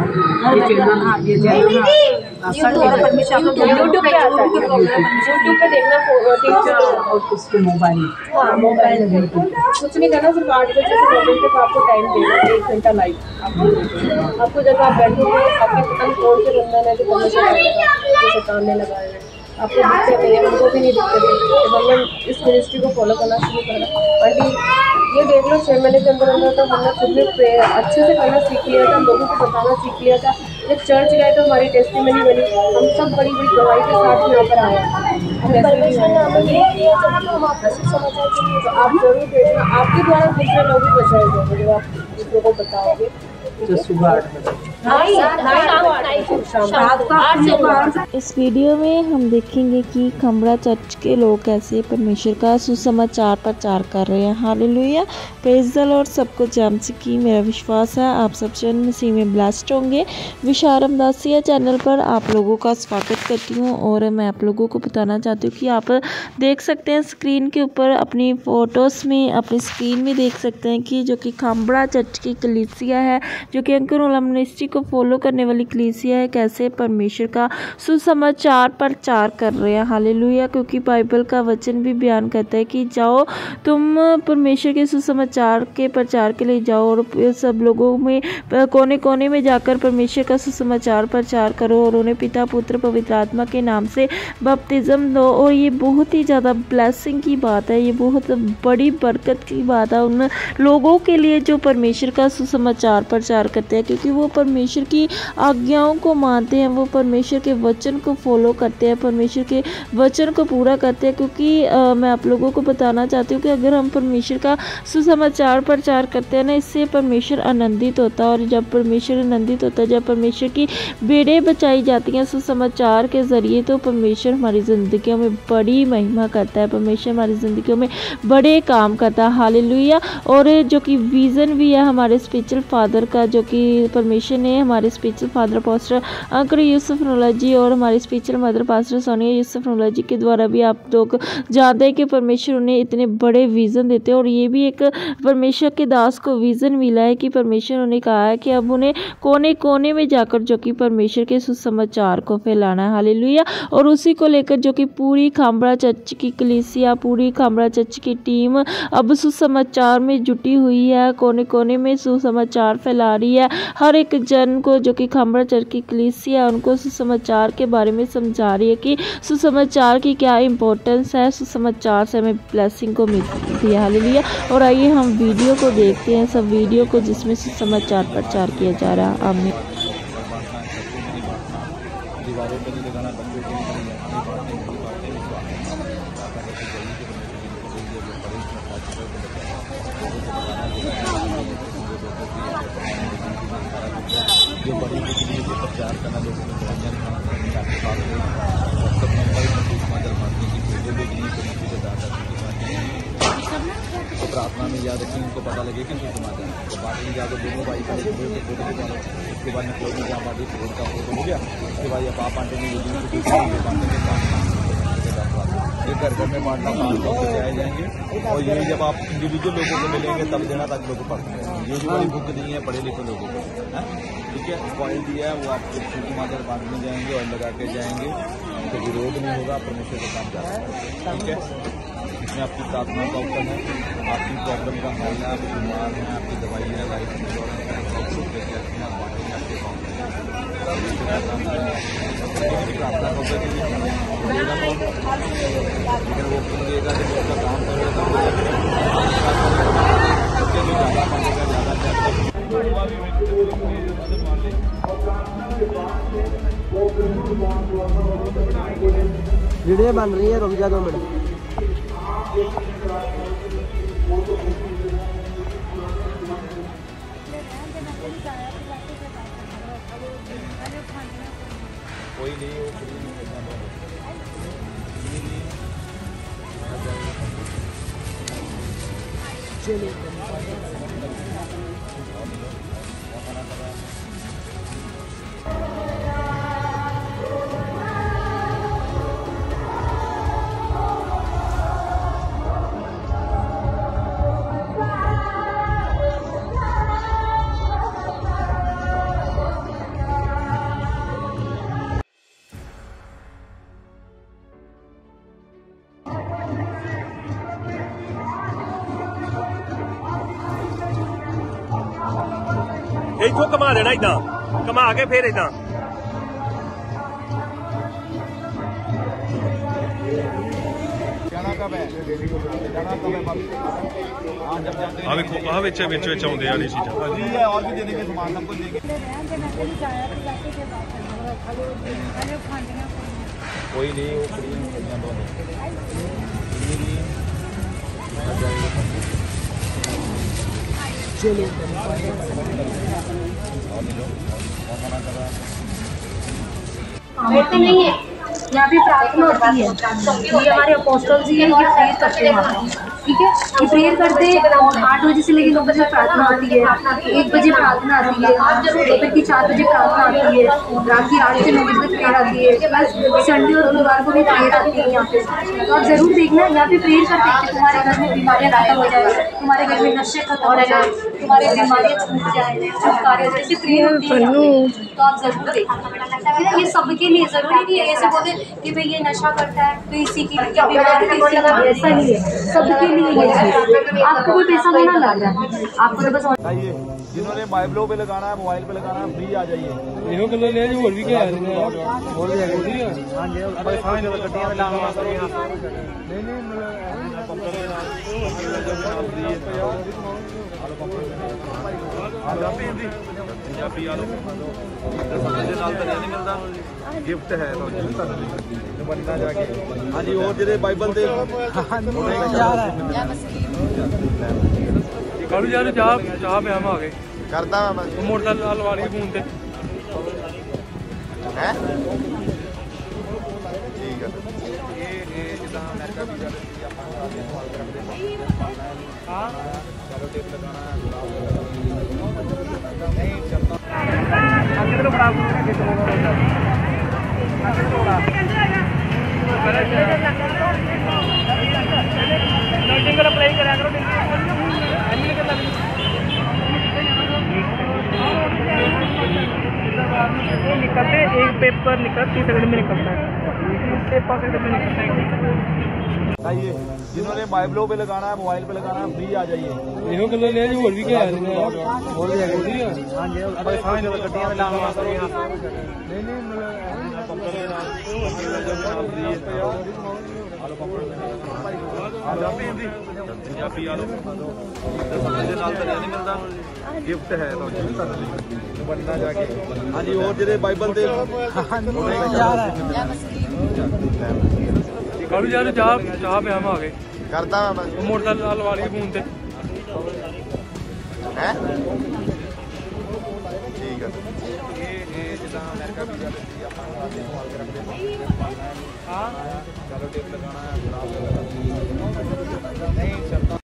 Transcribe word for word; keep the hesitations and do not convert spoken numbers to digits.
ये चैनल हाँ ये चैनल यूट्यूब पे आता है, यूट्यूब पे देखना और उसके मोबाइल हाँ मोबाइल कुछ नहीं करना, सिर्फ आठ बजे से नौ बजे तक आपको टाइम देना, एक घंटा लाइव आपको आपको जब आप बैठोगे आपके पता नहीं कौन से बंदा है जो परमिशन जैसे काम में लगाए हैं, आपको दिक्कत नहीं है, उनको भी नहीं दिक्कत है। जब हमने इस मिनिस्ट्री को फॉलो करना शुरू करा आंटी ये देख लो छः महीने के अंदर अंदर तो हमने खुद में प्रेयर अच्छे से करना सीख लिया था, लोगों को बताना सीख लिया था। जब चर्च गए तो हमारी टेस्टिमनी बनी, हम सब बड़ी बड़ी गवाही के साथ यहाँ पर आए। तो आप जरूर देखना, आपके द्वारा दूसरे लोग भी बचाए जाएंगे जब आप दूसरों को बताओगे। तो सुबह आठ बजे इस वीडियो में हम देखेंगे कि खमड़ा चर्च के लोग कैसे परमेश्वर का सुसमाचार प्रचार कर रहे हैं। Hallelujah, praise the Lord. सबको जाम से की मेरा विश्वास है आप सब जन मसीह में ब्लेस्ड होंगे। विशाल रामदासिया चैनल पर आप लोगों का स्वागत करती हूँ और मैं आप लोगों को बताना चाहती हूँ कि आप देख सकते हैं स्क्रीन के ऊपर अपनी फ़ोटोज़ में, अपनी स्क्रीन में देख सकते हैं कि जो कि खमड़ा चर्च की कलीसिया है, जो कि अंकुर उलम मिनिस्ट्री को फॉलो करने वाली कलीसिया है, कैसे परमेश्वर का सुसमाचार प्रचार कर रहे हैं। हालेलुया, क्योंकि बाइबल का वचन भी बयान करता है कि जाओ तुम परमेश्वर के सुसमाचार के प्रचार के लिए जाओ और सब लोगों में कोने कोने में जाकर परमेश्वर का सुसमाचार प्रचार करो और उन्हें पिता पुत्र पवित्र आत्मा के नाम से बपतिस्म दो। और ये बहुत ही ज़्यादा ब्लेसिंग की बात है, ये बहुत बड़ी बरकत की बात है उन लोगों के लिए जो परमेश्वर का सुसमाचार प्रचार करते हैं, क्योंकि वो परमेश्वर की आज्ञाओं को मानते हैं, वो परमेश्वर के वचन को फॉलो करते हैं, परमेश्वर के वचन को पूरा करते हैं। क्योंकि आ, मैं आप लोगों को बताना चाहती हूँ कि अगर हम परमेश्वर का सुसमाचार प्रचार करते हैं ना, इससे परमेश्वर आनंदित होता है। और जब परमेश्वर आनंदित होता है, जब परमेश्वर की बेड़े बचाई जाती हैं सुसमाचार के ज़रिए, तो परमेश्वर हमारी ज़िंदगियों में बड़ी महिमा करता है, परमेश्वर हमारी ज़िंदगियों में बड़े काम करता है। हालेलुया। और जो कि विज़न भी है हमारे स्पिरिचुअल फादर का, जो कि परमेश्वर ने हमारे spiritual father pastor uncle Yusuf Noola ji और हमारी spiritual mother pastor Sonia Yusuf Noola ji के द्वारा भी आप लोग जानते हैं कि परमेश्वर उन्हें इतने बड़े विज़न देते हैं। और ये भी एक परमेश्वर के दास को विज़न मिला है कि परमेश्वर उन्हें कहा है कि अब उन्हें कोने कोने में जाकर जो कि परमेश्वर के सुसमाचार को फैलाना है। हालेलुया। और उसी को लेकर जो कि पूरी खामड़ा चर्च की कलीसिया, पूरी खामड़ा चर्च की टीम अब सुसमाचार में जुटी हुई है, कोने कोने में सुसमाचार फैला रही है। हर एक जन को जो कि खामड़ा चर्च की कलीसिया उनको सुसमाचार के बारे में समझा रही है कि सुसमाचार की क्या इंपॉर्टेंस है, सुसमाचार से हमें ब्लेसिंग को मिलती है। हालेलुया। और आइए हम वीडियो को देखते हैं, सब वीडियो को जिसमें सुसमाचार प्रचार किया जा रहा है। आमीन। जो बड़ी बिजली को प्रचार करना, लोगों को रंजन सब नंबर मारने की वीडियो देखनी तो प्रार्थना में याद रखिए, उनको पता लगे कि समाचार तो बात नहीं जाकर दोनों भाई का फोटो खिंचालो। उसके बाद निकलो में जहाँ बाटी फोन का फोटो हो गया, उसके बाद ये पाप आंटे में ये घर घर में बांटना पाँच लोग जाए जाएंगे। और ये जब आप इंडिविजुअल लोगों को मिलेंगे तब देना, ताकि लोग पढ़ते हैं। ये जो बड़ी बुक दी है पढ़े लिखे लोगों को, ठीक है। ऑयल दिया है वो आप टमाटर बांटने जाएंगे, ऑयल लगा के जाएंगे, तो विरोध नहीं होगा, परमेश्वर का काम कर रहा है, ठीक है। इसमें आपकी प्रार्थना का उत्तर है, आपकी प्रॉब्लम का हल है, आप बीमार हैं, आपकी दवाई है, लाइफ इंश्योरेंस है, प्रार्थना का उत्तर लेकिन वो देगा जब उसका काम करेगा ज़्यादा मांगेगा, ज़्यादा वीडियो बन रही है, रुक जा दो मिनट। कोई नहीं चलिए ਇੱਥੋਂ ਘੁਮਾ ਦੇਣਾ ਇਦਾਂ ਘੁਮਾ ਕੇ ਫਿਰ ਇਦਾਂ ਜਾਣਾ ਕਬ ਹੈ ਜਾਣਾ ਕਬ है हाँ जब जाते ਆ ਵੇਖੋ ਆ ਵਿੱਚ ਵਿੱਚ ਵਿੱਚ ਆਉਂਦੇ ਆ ਇਹ ਚੀਜ਼ਾਂ जी है और भी देने के सामान सब कुछ देंगे कोई नहीं वो कुड़ियां दोनों चलो बेटे नहीं है यहाँ पे प्रार्थना होती है। ये हमारे अपोस्टल जी हैं, ये प्रेयर करते हैं, ठीक है। ये प्रेयर करते हैं आठ बजे से लेकर नौ बजे प्रार्थना आती है, एक बजे प्रार्थना आती है, दोपहर की चार बजे प्रार्थना आती है, रात की आठ से नौ बजे तक प्रेयर आती है, प्लस संडे और बुधवार को भी प्रेयर आती है यहाँ पे। तो आप जरूर देखना, यहाँ पे प्रेयर करते हैं कि तुम्हारे घर में बीमारियाँ खत्म हो जाए, तुम्हारे घर में नशे खत्म हो जाए, तुम्हारी बीमारियाँ छूट जाए, छुटकारे जैसे प्रेयर होती है। तो आप जरूर देखना, ये सबके लिए जरूरी नहीं है ऐसे बोलते कि भाई ये नशा करता है तो इसी की बीमारी ऐसा नहीं है, सबके लिए ये चीज़। आपको कोई पैसा नहीं लग रहा है, आपको तो बस आइए जिन्होंने माइब्लो पे लगाना है मोबाइल पे लगाना है फ्री आ जाइए ਇਹੋ ਗੱਲਾਂ ਲੈ ਹੋਰ ਵੀ ਕਿਹਾ ਨੇ बोल दिया हाँ जी फाइन गड्डियां में लाना नहीं नहीं ਪੰਜਾਬੀ ਆ ਲੋ ਦੇ ਨਾਲ ਤਾਂ ਨਹੀਂ ਮਿਲਦਾ ਗਿਫਟ ਹੈ ਤੁਹਾਨੂੰ ਬੰਦਾ ਜਾ ਕੇ ਹਾਂਜੀ ਹੋਰ ਜਿਹੜੇ ਬਾਈਬਲ ਦੇ ਕਾਲੂ ਯਾਰ ਚਾਹ ਚਾਹ ਪਿਆ ਮੈਂ ਆ ਗਏ ਕਰਦਾ ਮੈਂ ਮੋਟਰਸਾਈਕਲ ਲਵਾ ਲਈ ਫੋਨ ਤੇ ਹੈ ਠੀਕ ਹੈ ਇਹ ਇਹ ਜਿੱਦਾਂ ਅਮਰੀਕਾ ਵੀਜ਼ਾ ਦੇ ਆਪਾਂ ਹਾਂ ਚਲੋ ਟੇਪ ਲਗਾਣਾ ਨਹੀਂ ਚੱਲਦਾ ਅੱਗੇ ਤੋਂ ਬੜਾ ਅੱਗੇ ਤੋਂ ਬੜਾ ਅੱਗੇ ਤੋਂ ਬੜਾ ਲੋਡਿੰਗ ਕਰ ਅਪਲਾਈ ਕਰਿਆ ਕਰੋ ਐਡਮਿਟ ਕਰ ਲੱਗ निकलते एक पेपर निकल तीस सेकंड में निकलता है, इससे पाँच सेकंड में निकलता है। आइए जिन्होंने माइब्लो पे लगाना है मोबाइल पे लगाना है फ्री आ जाइए ਇਹੋ ਗੱਲਾਂ ਲੈ ਹੋਰ ਵੀ ਕਿਹਾ ਨੇ ਹੋਰ ਵੀ ਹੈਗੇ ਹਾਂ ਜੀ ਆਪਾਂ ਫਾइन ਗੱਡੀਆਂ में लाना नहीं नहीं ਪੰਜਾਬੀ ਆ ਲੋ ਦੇ ਨਾਲ ਤਾਂ ਨਹੀਂ ਮਿਲਦਾ ਗਿਫਟ ਹੈ ਤੁਹਾਨੂੰ ਬੰਦਾ ਜਾ ਕੇ ਹਾਂਜੀ ਹੋਰ ਜਿਹੜੇ ਬਾਈਬਲ ਦੇ ਕਾਲੂ ਯਾਰ ਚਾਹ ਚਾਹ ਪਿਆ ਮੈਂ ਆ ਗਏ ਕਰਦਾ ਮੈਂ ਮੋਟਰਸਾਈਕਲ ਲਵਾ ਲਈ ਫੋਨ ਤੇ ਹੈ ਠੀਕ ਹੈ ਇਹ ਇਹ ਜਿੱਦਾਂ ਅਮਰੀਕਾ ਵੀਜ਼ਾ ਦੇ ਆਪਾਂ ਹਾਂ ਚਲੋ ਟੇਪ ਲਗਾਣਾ ਹੈ ਨਹੀਂ ਚੱਲਦਾ